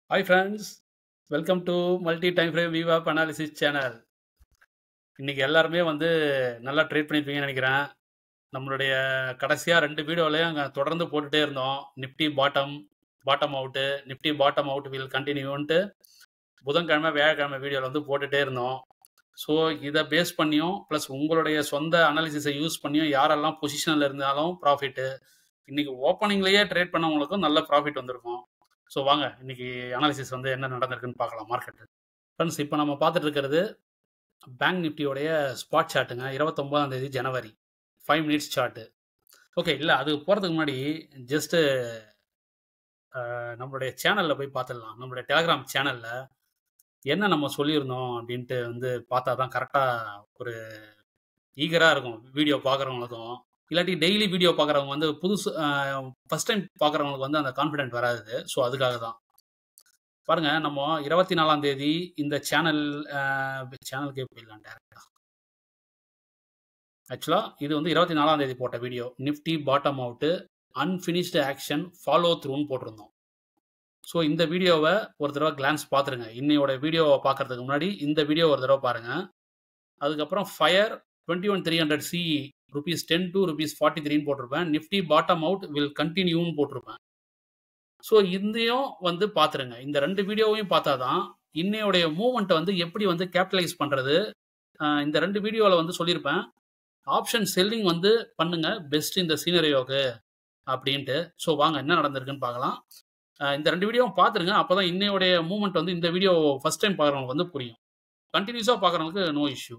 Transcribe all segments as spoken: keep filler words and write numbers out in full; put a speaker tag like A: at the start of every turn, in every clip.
A: Hi friends, welcome to multi time frame V WAP analysis channel. இன்னைக்கு எல்லாருமே வந்து நல்லா ட்ரேட் பண்ணிருப்பீங்கன்னு நினைக்கிறேன். நம்மளுடைய கடைசியா ரெண்டு வீடியோலயும் அங்க தொடர்ந்து போட்டுட்டே இருந்தோம். Nifty bottom bottom out Nifty bottom out will கண்டினியூன்ட்டு புதன்கிழமை வியாழக்கிழமை வீடியோல வந்து போட்டுட்டே இருந்தோம். ஸோ இதை பேஸ் பண்ணியும் ப்ளஸ் உங்களுடைய சொந்த அனாலிசிஸை யூஸ் பண்ணியும் யாரெல்லாம் பொசிஷனில் இருந்தாலும் ப்ராஃபிட்டு, இன்னைக்கு ஓப்பனிங்லேயே ட்ரேட் பண்ணவங்களுக்கும் நல்ல ப்ராஃபிட் வந்திருக்கும். ஸோ வாங்க இன்னைக்கு அனாலிசிஸ் வந்து என்ன நடந்திருக்குன்னு பார்க்கலாம் மார்க்கெட்டு. ஃப்ரெண்ட்ஸ், இப்போ நம்ம பார்த்துட்டு இருக்கிறது பேங்க் நிஃப்டியோடைய ஸ்பாட் சார்ட்டுங்க. இருபத்தொம்போதாம் தேதி ஜனவரி ஃபைவ் மினிட்ஸ் சார்ட்டு. ஓகே, இல்லை அது போகிறதுக்கு முன்னாடி ஜஸ்ட்டு நம்மளுடைய சேனலில் போய் பார்த்துடலாம். நம்மளுடைய டெலகிராம் சேனலில் என்ன நம்ம சொல்லியிருந்தோம் அப்படின்ட்டு வந்து பார்த்தா தான் கரெக்டாக ஒரு ஈகராக இருக்கும் வீடியோ பார்க்குறவங்களுக்கும். இல்லாட்டி டெய்லி வீடியோ பார்க்குறவங்க வந்து புதுசு ஃபஸ்ட் டைம் பார்க்குறவங்களுக்கு வந்து அந்த கான்ஃபிடென்ட் வராது. ஸோ அதுக்காக தான் பாருங்கள். நம்ம இருபத்தி நாலாம் தேதி இந்த சேனல் சேனலுக்கே போயிடலாம் டேரெக்டாக. ஆக்சுவலாக இது வந்து இருபத்தி நாலாம் தேதி போட்ட video. Nifty bottom out unfinished action follow த்ரூன்னு போட்டிருந்தோம். ஸோ இந்த வீடியோவை ஒரு தடவை கிளான்ஸ் பார்த்துருங்க. இன்னையோட வீடியோவை பார்க்கறதுக்கு முன்னாடி இந்த வீடியோ ஒரு தடவை பாருங்கள். அதுக்கப்புறம் fire twenty one three hundred CE rupees ten two rupees forty த்ரீன்னு போட்டிருப்பேன். நிஃப்டி பாட்டம் அவுட் வில் கண்டினியூன்னு போட்டிருப்பேன். ஸோ இதையும் வந்து பார்த்துருங்க. இந்த ரெண்டு வீடியோவையும் பார்த்தா தான் இன்னையோடைய மூவ்மெண்ட்டை வந்து எப்படி வந்து கேபிட்டலைஸ் பண்ணுறது. இந்த ரெண்டு வீடியோவில் வந்து சொல்லியிருப்பேன், ஆப்ஷன் செல்லிங் வந்து பண்ணுங்க பெஸ்ட் இந்த சீனரியோக்கு அப்படின்ட்டு. ஸோ வாங்க என்ன நடந்திருக்குன்னு பார்க்கலாம். இந்த ரெண்டு வீடியோவும் பார்த்துருங்க. அப்போ தான் இன்னையோடைய மூவ்மெண்ட் வந்து இந்த வீடியோ ஃபஸ்ட் டைம் பார்க்குறவங்களுக்கு வந்து புரியும். கண்டினியூஸாக பார்க்குறவங்களுக்கு நோ இஷ்யூ.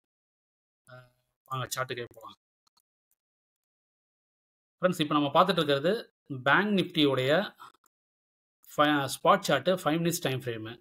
A: வாங்க சார்ட்டுக்கே போகலாம். ஃப்ரெண்ட்ஸ், இப்போ நம்ம பார்த்துட்டு இருக்கிறது பேங்க் நிஃப்டியோடைய spot chart five minutes time frame.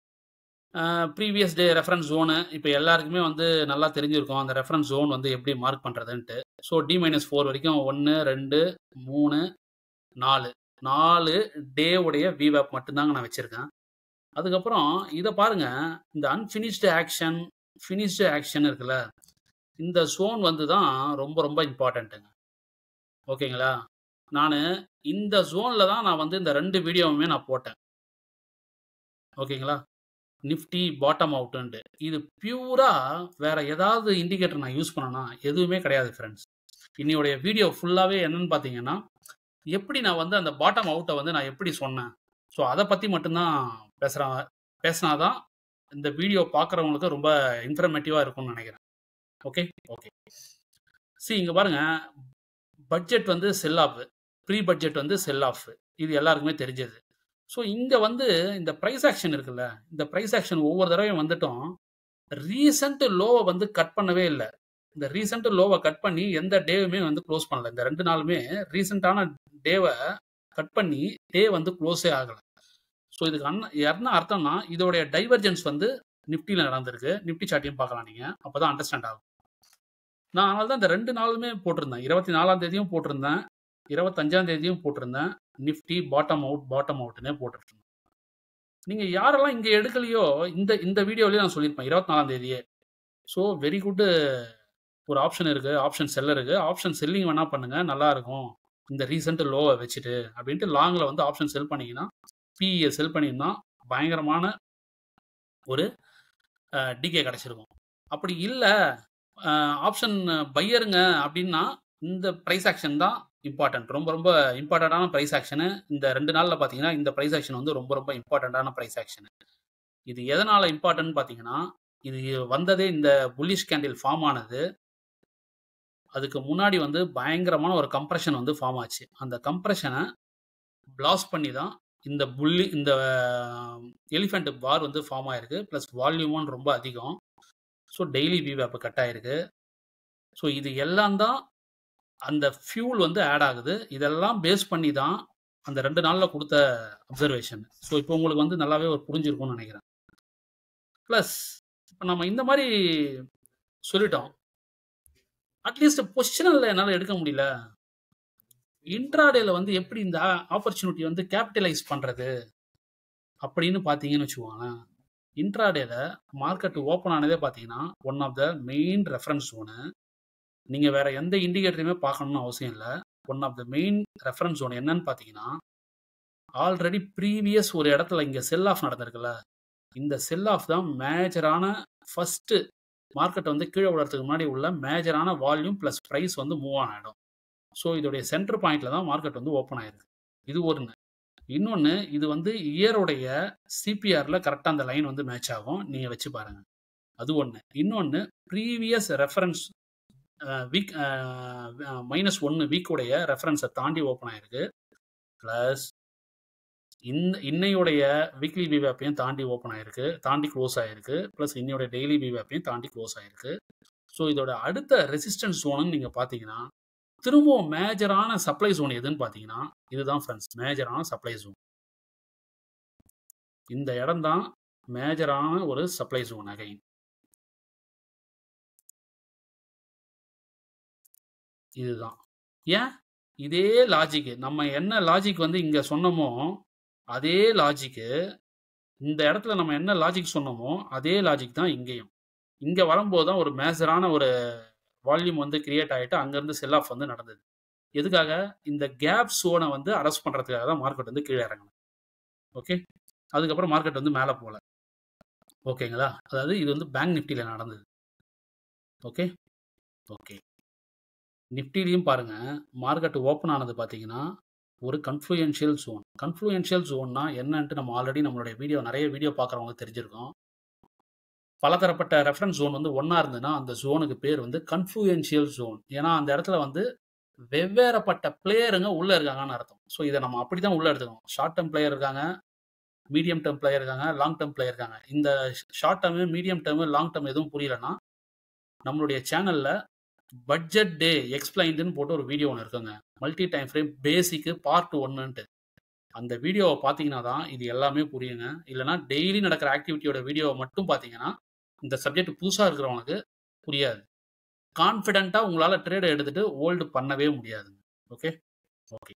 A: Previous day reference zone இப்போ எல்லாருக்குமே வந்து நல்லா தெரிஞ்சிருக்கும் அந்த ரெஃபரன்ஸ் ஜோன் வந்து எப்படி மார்க் பண்ணுறதுன்ட்டு. ஸோ டி மைனஸ் ஃபோர் வரைக்கும் ஒன்று ரெண்டு மூணு நாலு நாலு டேவுடைய விவேப் மட்டும்தாங்க நான் வச்சுருக்கேன். அதுக்கப்புறம் இதை பாருங்கள், இந்த அன்ஃபினிஷ்டு ஆக்ஷன் ஃபினிஷ்டு ஆக்ஷன் இருக்குல்ல, இந்த ஜோன் வந்து தான் ரொம்ப ரொம்ப இம்பார்ட்டண்ட்டுங்க. ஓகேங்களா? நான் இந்த ஜோனில் தான் நான் வந்து இந்த ரெண்டு வீடியோவுமே நான் போட்டேன். ஓகேங்களா? நிஃப்டி பாட்டம் அவுட்டுன்ட்டு இது பியூராக வேறு ஏதாவது இண்டிகேட்டர் நான் யூஸ் பண்ணேன்னா எதுவுமே கிடையாது ஃப்ரெண்ட்ஸ். இன்னையோடைய வீடியோ ஃபுல்லாகவே என்னன்னு பார்த்தீங்கன்னா, எப்படி நான் வந்து அந்த பாட்டம் அவுட்டை வந்து நான் எப்படி சொன்னேன், ஸோ அதை பற்றி மட்டும்தான் பேசுகிறேன். பேசினாதான் இந்த வீடியோ பார்க்குறவங்களுக்கு ரொம்ப இன்ஃபர்மேட்டிவாக இருக்கும்னு நினைக்கிறேன். ஓகே ஓகே சி இங்கே பாருங்கள், பட்ஜெட் வந்து செல் ஆஃப், ப்ரீ பட்ஜெட் வந்து செல் ஆஃப், இது எல்லாருக்குமே தெரிஞ்சது. ஸோ இங்கே வந்து இந்த ப்ரைஸ் ஆக்ஷன் இருக்குல்ல, இந்த ப்ரைஸ் ஆக்ஷன் ஒவ்வொரு தடவையும் வந்துட்டும் ரீசெண்ட் லோவை வந்து கட் பண்ணவே இல்லை. இந்த ரீசெண்ட் லோவை கட் பண்ணி எந்த டேவுமே வந்து க்ளோஸ் பண்ணல. இந்த ரெண்டு நாளுமே ரீசெண்டான டேவை கட் பண்ணி டே வந்து க்ளோஸே ஆகலை. ஸோ இதுக்கு அண்ணா என்ன அர்த்தம்னா, இதோடைய டைவர்ஜென்ஸ் வந்து நிஃப்டியில் நடந்திருக்கு. நிஃப்டி சார்ட்டையும் பார்க்கலாம் நீங்கள், அப்போ தான் அண்டர்ஸ்டாண்ட் ஆகும். நான் அதனால தான் இந்த ரெண்டு நாளுமே போட்டிருந்தேன். இருபத்தி நாலாம் தேதியும் போட்டிருந்தேன், இருபத்தஞ்சாம் தேதியும் போட்டிருந்தேன். நிஃப்டி பாட்டம் அவுட் பாட்டம் அவுட்னே போட்டுருக்கேன். நீங்கள் யாரெல்லாம் இங்கே எடுக்கலையோ இந்த இந்த வீடியோலேயே நான் சொல்லியிருப்பேன் இருபத்தி நாலாம் தேதியே. ஸோ வெரி குட்டு, ஒரு ஆப்ஷன் இருக்குது, ஆப்ஷன் செல்லர் இருக்குது, ஆப்ஷன் செல்லிங் வேணால் பண்ணுங்கள், நல்லாயிருக்கும் இந்த ரீசெண்ட் லோவை வச்சுட்டு அப்படின்ட்டு. லாங்கில் வந்து ஆப்ஷன் செல் பண்ணிங்கன்னா, பிஇயை செல் பண்ணியிருந்தா பயங்கரமான ஒரு டிகே கிடச்சிருக்கும். அப்படி இல்லை ஆப்ஷன் பையருங்க அப்படின்னா இந்த ப்ரைஸ் ஆக்ஷன் தான் இம்பார்ட்டன்ட், ரொம்ப ரொம்ப இம்பார்ட்டண்ட்டான ப்ரைஸ் ஆக்ஷனு. இந்த ரெண்டு நாளில் பார்த்தீங்கன்னா இந்த ப்ரைஸ் ஆக்ஷன் வந்து ரொம்ப ரொம்ப இம்பார்ட்டண்ட்டான ப்ரைஸ் ஆக்ஷனு. இது எதனால் இம்பார்ட்டன்ட்னு பார்த்தீங்கன்னா, இது வந்ததே இந்த புல்லிஷ் கேண்டில் ஃபார்ம் ஆனது, அதுக்கு முன்னாடி வந்து பயங்கரமான ஒரு கம்ப்ரெஷன் வந்து ஃபார்ம் ஆச்சு. அந்த கம்ப்ரெஷனை பிளாஸ்ட் பண்ணி தான் இந்த புல்லி இந்த எலிஃபெண்ட் பார் வந்து ஃபார்ம் ஆயிருக்கு. ப்ளஸ் வால்யூமும் ரொம்ப அதிகம். ஸோ டெய்லி விவேப் கட் ஆயிருக்கு. ஸோ இது எல்லாம் தான் அந்த ஃபியூல் வந்து ஆட் ஆகுது. இதெல்லாம் பேஸ் பண்ணி தான் அந்த ரெண்டு நாளில் கொடுத்த அப்சர்வேஷன். ஸோ இப்போ உங்களுக்கு வந்து நல்லாவே ஒரு புரிஞ்சிருக்கும்னு நினைக்கிறேன். ப்ளஸ் இப்போ நம்ம இந்த மாதிரி சொல்லிட்டோம், அட்லீஸ்ட் பொசிஷனில் என்னால் எடுக்க முடியல, இன்ட்ராடேல வந்து எப்படி இந்த ஆப்பர்ச்சுனிட்டி வந்து கேபிட்டலைஸ் பண்ணுறது அப்படின்னு பார்த்தீங்கன்னு வச்சுக்கோங்களேன். இன்ட்ராடேல மார்க்கெட் ஓப்பன் ஆனதே பார்த்தீங்கன்னா one of the main reference zone. நீங்கள் வேறு எந்த இண்டிகேட்டரையுமே பார்க்கணும்னு அவசியம் இல்லை. One of the main reference zone என்னன்னு பார்த்தீங்கன்னா ஆல்ரெடி ப்ரீவியஸ் ஒரு இடத்துல இங்கே செல் ஆஃப் நடந்திருக்குல்ல, இந்த செல் ஆஃப் தான் மேஜரான ஃபர்ஸ்ட் மார்க்கெட் வந்து கீழே விடுறதுக்கு முன்னாடி உள்ள மேஜரான வால்யூம் ப்ளஸ் ப்ரைஸ் வந்து மூவ் ஆன இடம். ஸோ இதோடைய சென்டர் பாயிண்ட்ல தான் மார்க்கெட் வந்து ஓப்பன் ஆயிருக்கு. இது ஒன்று. இன்னொன்று, இது வந்து இயருடைய சிபிஆர்ல கரெக்டாக அந்த லைன் வந்து மேட்ச் ஆகும். நீங்கள் வச்சு பாருங்க. அது ஒன்று. இன்னொன்று, ப்ரீவியஸ் ரெஃபரன்ஸ் வீக் மைனஸ் ஒன்று வீக்குடைய ரெஃபரன்ஸை தாண்டி ஓப்பன் ஆயிருக்கு. ப்ளஸ் இந்த இன்னையுடைய வீக்லி விவேப்பையும் தாண்டி ஓப்பன் ஆயிருக்கு, தாண்டி க்ளோஸ் ஆயிருக்கு. ப்ளஸ் இன்னையோட டெய்லி விவேப்பையும் தாண்டி க்ளோஸ் ஆயிருக்கு. ஸோ இதோட அடுத்த ரெசிஸ்டன்ஸ் ஜோனுன்னு நீங்கள் பார்த்தீங்கன்னா, திரும்பவும் மேஜரான சப்ளை ஜோன் எதுன்னு பார்த்தீங்கன்னா, இதுதான் ஃப்ரெண்ட்ஸ், மேஜரான சப்ளை ஜோன். இந்த இடம் தான் மேஜரான ஒரு சப்ளை ஜோன். அகைன் இதுதான். ஏன் இதே லாஜிக், நம்ம என்ன லாஜிக் வந்து இங்க சொன்னோமோ அதே லாஜிக்கு, இந்த இடத்துல நம்ம என்ன லாஜிக் சொன்னோமோ அதே லாஜிக் தான் இங்கேயும். இங்க வரும்போது தான் ஒரு மேஜரான ஒரு வால்யூம் வந்து கிரியேட் ஆகிட்டு அங்கேருந்து செல் ஆஃப் வந்து நடந்தது. எதுக்காக? இந்த கேப் சோனை வந்து அரெஸ்ட் பண்ணுறதுக்காக தான் மார்க்கெட் வந்து கீழே இறங்கணும். ஓகே, அதுக்கப்புறம் மார்க்கெட் வந்து மேலே போகல. ஓகேங்களா? அதாவது இது வந்து பேங்க் நிஃப்டியில் நடந்தது. ஓகே ஓகே நிஃப்டிலையும் பாருங்க, மார்க்கெட் ஓப்பன் ஆனது பார்த்தீங்கன்னா ஒரு கன்ஃப்ளூயன்ஷியல் ஜோன். கன்ஃப்ளூயன்ஷியல் ஜோன்னா என்னன்ட்டு நம்ம ஆல்ரெடி நம்மளுடைய வீடியோ நிறைய வீடியோ பார்க்குறவங்க தெரிஞ்சிருக்கோம். பலதரப்பட்ட ரெஃபரன்ஸ் ஜோன் வந்து ஒன்றா இருந்ததுன்னா அந்த ஜோனுக்கு பேர் வந்து கன்ஃப்ளூயன்ஷியல் ஜோன். ஏன்னா அந்த இடத்துல வந்து வெவ்வேறுபட்ட பிளேயருங்க உள்ளே இருக்காங்கன்னு அர்த்தம். ஸோ இதை நம்ம அப்படி தான் உள்ளே எடுத்துக்கணும். ஷார்ட் டேர்ம் பிளேயர் இருக்காங்க, மீடியம் டேர்ம் பிளேயர் இருக்காங்க, லாங் டேர்ம் பிளேயர் இருக்காங்க. இந்த short term, medium term, long term எதுவும் புரியலன்னா நம்மளுடைய சேனலில் பட்ஜெட் டே எக்ஸ்பிளைன்டுன்னு போட்டு ஒரு வீடியோ ஒன்று இருக்குங்க, multi time frame basic part ஒன்னுன்ட்டு. அந்த வீடியோவை பார்த்தீங்கன்னா தான் இது எல்லாமே புரியுங்க. இல்லைனா டெய்லி நடக்கிற ஆக்டிவிட்டியோட வீடியோவை மட்டும் பார்த்தீங்கன்னா இந்த சப்ஜெக்ட் புதுசாக இருக்கிறவங்களுக்கு புரியாது. கான்ஃபிடென்ட்டாக உங்களால் ட்ரேடை எடுத்துகிட்டு ஹோல்டு பண்ணவே முடியாது. ஓகே ஓகே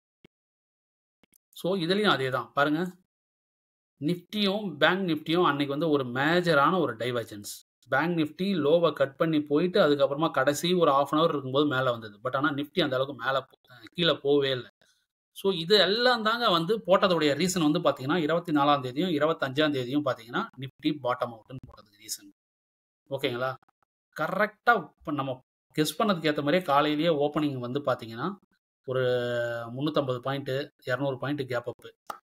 A: ஸோ இதுலேயும் அதே தான் பாருங்கள். நிஃப்டியும் பேங்க் நிஃப்டியும் அன்னைக்கு வந்து ஒரு மேஜரான ஒரு டைவர்ஜென்ஸ். பேங்க் நிஃப்டி லோவை கட் பண்ணி போயிட்டு அதுக்கப்புறமா கடைசி ஒரு ஆஃப் அன் ஹவர் இருக்கும்போது மேலே வந்தது. பட் ஆனால் நிஃப்டி அந்த அளவுக்கு மேலே கீழே போகவே இல்லை. ஸோ இது எல்லாம் தாங்க வந்து போட்டதோடைய ரீசன் வந்து பார்த்தீங்கன்னா இருபத்தி நாலாம் தேதியும் இருபத்தஞ்சாம் தேதியும் பார்த்தீங்கன்னா நிஃப்டி பாட்டம் அவுட்னு போட்டதுக்கு ரீசன். ஓகேங்களா? கரெக்டாக இப்போ நம்ம கெஸ் பண்ணதுக்கு ஏற்ற மாதிரியே காலையிலேயே ஓப்பனிங் வந்து பார்த்தீங்கன்னா ஒரு முந்நூற்றம்பது பாயிண்ட்டு இரநூறு பாயிண்ட்டு கேப் அப்பு.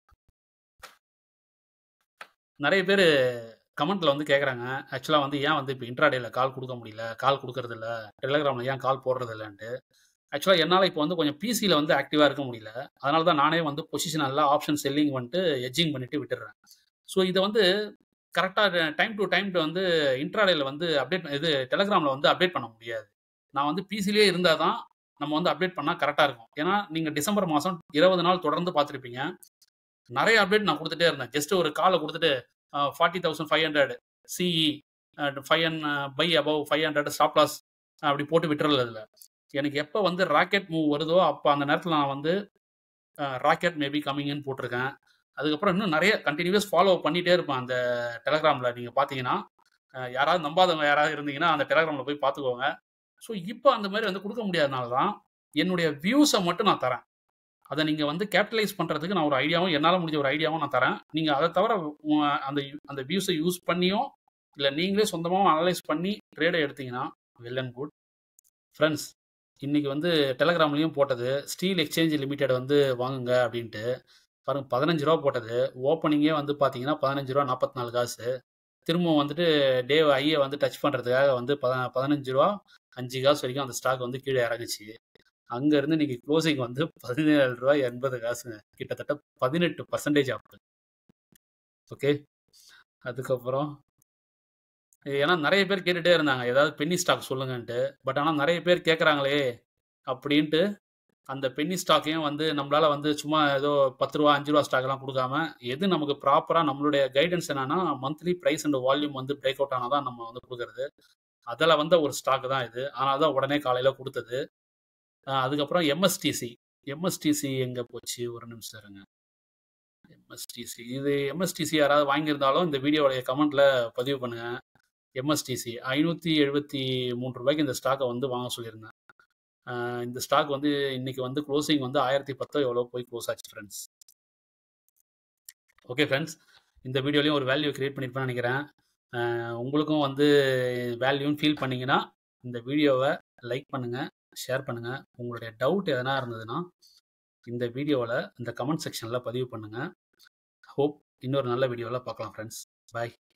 A: நிறைய பேர் கமெண்ட்டில் வந்து கேட்குறாங்க, ஆக்சுவலாக வந்து ஏன் வந்து இப்போ இன்ட்ராடேயில் கால் கொடுக்க முடியல, கால் கொடுக்கறது இல்லை, டெலிகிராமில் ஏன் கால் போடுறது இல்லைன்ட்டு. ஆக்சுவலாக என்னால் இப்போ வந்து கொஞ்சம் பிசியில் வந்து ஆக்டிவாக இருக்க முடியல. அதனால தான் நானே வந்து பொசிஷன் எல்லாம் ஆப்ஷன் செல்லிங் வந்துட்டு எட்ஜிங் பண்ணிட்டு விட்டுடுறேன். ஸோ இதை வந்து கரெக்டாக டைம் டு டைம் வந்து இன்ட்ராடேயில் வந்து அப்டேட், இது டெலிகிராமில் வந்து அப்டேட் பண்ண முடியாது. நான் வந்து பிசிலே இருந்தால் தான் நம்ம வந்து அப்டேட் பண்ணால் கரெக்டாக இருக்கும். ஏன்னா நீங்கள் டிசம்பர் மாதம் இருபது நாள் தொடர்ந்து பார்த்துருப்பீங்க, நிறைய அப்டேட் நான் கொடுத்துட்டே இருந்தேன். ஜஸ்ட் ஒரு காலை கொடுத்துட்டு forty thousand five hundred CE five hundred buy above five hundred stop loss அப்படி போட்டு விட்டுறல. இதில் எனக்கு எப்போ வந்து ராக்கெட் மூவ் வருதோ அப்போ அந்த நேரத்தில் நான் வந்து ராக்கெட் மேபி கம்மிங்னு போட்டிருக்கேன். அதுக்கப்புறம் இன்னும் நிறைய கண்டினியூஸ் ஃபாலோ பண்ணிகிட்டே இருப்பேன் அந்த டெலிகிராமில். நீங்கள் பார்த்தீங்கன்னா யாராவது நம்பாதவங்க யாராவது இருந்தீங்கன்னா அந்த டெலிகிராமில் போய் பார்த்துக்கோங்க. ஸோ இப்போ அந்த மாதிரி வந்து கொடுக்க முடியாதனால தான் என்னுடைய வியூஸை மட்டும் நான் தரேன். அதை நீங்கள் வந்து கேபிட்டலைஸ் பண்ணுறதுக்கு நான் ஒரு ஐடியாவும், என்னால் முடிஞ்ச ஒரு ஐடியாவும் நான் தரேன். நீங்கள் அதை தவிர அந்த அந்த வியூஸை யூஸ் பண்ணியும் இல்லை நீங்களே சொந்தமாகவும் அனலைஸ் பண்ணி ட்ரேடை எடுத்தீங்கன்னா வெல் அண்ட் குட். ஃப்ரெண்ட்ஸ், இன்றைக்கி வந்து டெலிகிராம்லேயும் போட்டது ஸ்டீல் எக்ஸ்சேஞ்ச் லிமிடெட் வந்து வாங்குங்க அப்படின்ட்டு. பாருங்கள், பதினஞ்சு ரூபா போட்டது. ஓப்பனிங்கே வந்து பார்த்தீங்கன்னா பதினஞ்சு ரூபா நாற்பத்தி நாலு காசு. திரும்பவும் வந்துட்டு டே ஐயை வந்து டச் பண்ணுறதுக்காக வந்து பத பதினஞ்சு ரூபா அஞ்சு காசு வரைக்கும் அந்த ஸ்டாக் வந்து கீழே இறங்குச்சு. அங்கேருந்து இன்னைக்கு க்ளோசிங் வந்து பதினேழு ரூபா எண்பது காசுங்க, கிட்டத்தட்ட பதினெட்டு பர்சன்டேஜ் ஆகுது. ஓகே, அதுக்கப்புறம் ஏன்னா நிறைய பேர் கேட்டுகிட்டே இருந்தாங்க ஏதாவது பென்னி ஸ்டாக் சொல்லுங்கன்ட்டு. பட் ஆனால் நிறைய பேர் கேட்குறாங்களே அப்படின்ட்டு அந்த பென்னி ஸ்டாக்கையும் வந்து நம்மளால் வந்து சும்மா ஏதோ பத்து ரூபா அஞ்சு ரூபா ஸ்டாக்லாம் கொடுக்காம, எது நமக்கு ப்ராப்பராக நம்மளுடைய கைடன்ஸ் என்னன்னா மந்த்லி ப்ரைஸ் அண்ட் வால்யூம் வந்து பிரேக் அவுட் ஆனால் தான் நம்ம வந்து கொடுக்குறது. அதில் வந்த ஒரு ஸ்டாக் தான் இது. ஆனால் தான் உடனே காலையில் கொடுத்தது. அதுக்கப்புறம் எம்எஸ்டிசி. எம்எஸ்டிசி எங்கே போச்சு? ஒரு நிமிஷம் இருங்க. எம்எஸ்டிசி, இது எம்எஸ்டிசி யாராவது வாங்கியிருந்தாலும் இந்த வீடியோடைய கமெண்ட்டில் பதிவு பண்ணுங்கள். எம்எஸ்டிசி ஐநூற்றி எழுபத்தி மூன்று ரூபாய்க்கு இந்த ஸ்டாக்கை வந்து வாங்க சொல்லியிருந்தேன். இந்த ஸ்டாக் வந்து இன்னைக்கு வந்து க்ளோசிங் வந்து ஆயிரத்தி பத்தோ எவ்வளோ போய் க்ளோஸ் ஆச்சு ஃப்ரெண்ட்ஸ். ஓகே ஃப்ரெண்ட்ஸ், இந்த வீடியோலையும் ஒரு வேல்யூ கிரியேட் பண்ணியிருப்பேன்னு நினைக்கிறேன். உங்களுக்கும் வந்து வேல்யூன்னு ஃபீல் பண்ணிங்கன்னா இந்த வீடியோவை லைக் பண்ணுங்கள், ஷேர் பண்ணுங்கள். உங்களுடைய டவுட் எதனா இருந்ததுன்னா இந்த வீடியோவில் இந்த கமெண்ட் செக்ஷனில் பதிவு பண்ணுங்கள். ஹோப் இன்னொரு நல்ல வீடியோவில் பார்க்கலாம் ஃப்ரெண்ட்ஸ். பாய்.